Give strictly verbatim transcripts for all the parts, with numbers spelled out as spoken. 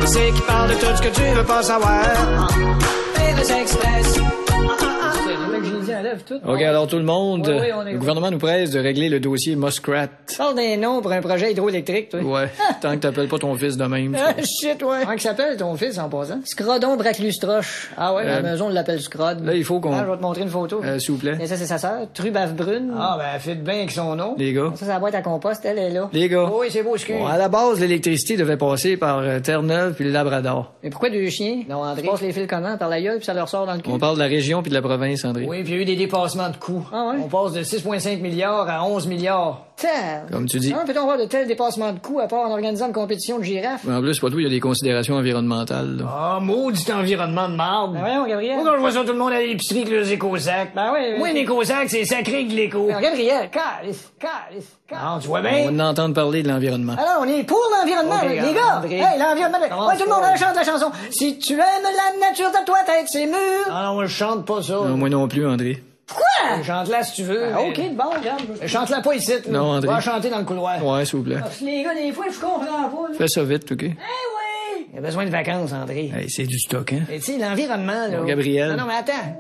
C'est qui parle de tout ce que tu veux pas savoir. Pérus Express. OK, alors tout le monde, Oui, oui, on est... le gouvernement nous presse de régler le dossier Muskrat. Parle des noms pour un projet hydroélectrique, toi. Ouais, tant que t'appelles pas ton fils de même. Ah, shit, ouais. Comment il s'appelle, ton fils, en passant? Scrodon Braclustroche. Ah ouais, Euh, la maison, on l'appelle Scrod. Là, il faut qu'on... Ah, je vais te montrer une photo. Euh, s'il vous plaît. Et ça, c'est sa sœur, Trubave Brune. Ah, ben, elle fit bien avec son nom. Les gars. Ça, c'est la boîte à compost, elle est là. Les gars. Oui, c'est beau, excuse. Bon, à la base, l'électricité devait passer par euh, Terre-Neuve puis le Labrador. Mais pourquoi deux chiens? Non, André. Tu passes les fils comment? Par la gueule, puis ça leur sort dans le cul? On parle de la région puis de la province, André. Oui, puis il y a eu des dépassements de coûts. Ah ouais? On passe de six virgule cinq milliards à onze milliards. Tiens. Comme tu dis. Comment peut-on avoir de tels dépassements de coûts à part en organisant une compétition de girafes? En plus, pas tout, il y a des considérations environnementales, là. Ah, maudit environnement de marde. Ben voyons, Gabriel. Moi, quand je vois ça, tout le monde à l'épicerie avec leurs éco-sacs. Ben oui. Moi, un éco-sac, c'est sacré que de l'éco. Ben, Gabriel, calice, calice, calice. Non, tu vois bien? On va en entendre parler de l'environnement. Alors, on est pour l'environnement, Okay, les gars. André. Hey, l'environnement. Ouais, tout le monde pas. chante la chanson. Si tu aimes la nature de toi, tête, c'est mûr. Ah non, moi, je chante pas ça. Non, moi non plus, André. Quoi? Chante-la si tu veux. Ah, mais... OK, bon, regarde. Chante-la pas ici. Là. Non, André. Va chanter dans le couloir. Ouais, s'il vous plaît. Parce que les gars, des fois, je comprends pas. Là. Fais ça vite, OK? Eh oui! Il y a besoin de vacances, André. Hey, c'est du stock, hein? Mais tu sais, l'environnement, là. Bon, Gabriel. Non, non, mais attends.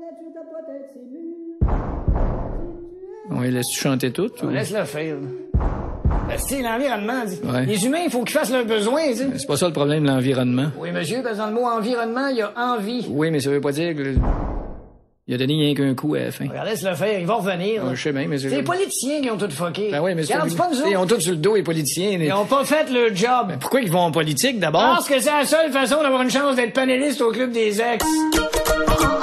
Ouais, laisse-tu chanter tout? Ou... Laisse-le faire. Parce que, tu sais, l'environnement, Ouais. les humains, il faut qu'ils fassent leurs besoins, tu sais. C'est pas ça le problème, l'environnement. Oui, monsieur, parce que dans le mot environnement, il y a envie. Oui, mais ça veut pas dire que... Il a donné rien qu'un coup à la fin. Regarde, laisse-le faire, il va revenir. Ouais, je sais bien, mais c'est... C'est les politiciens qui ont tout fucké. Ben oui, mais c'est... Regarde, c'est pas nous Ils autres. ont tout sur le dos, les politiciens. Les... Ils ont pas fait le job. Ben pourquoi ils vont en politique, d'abord? Parce que c'est la seule façon d'avoir une chance d'être panéliste au club des ex.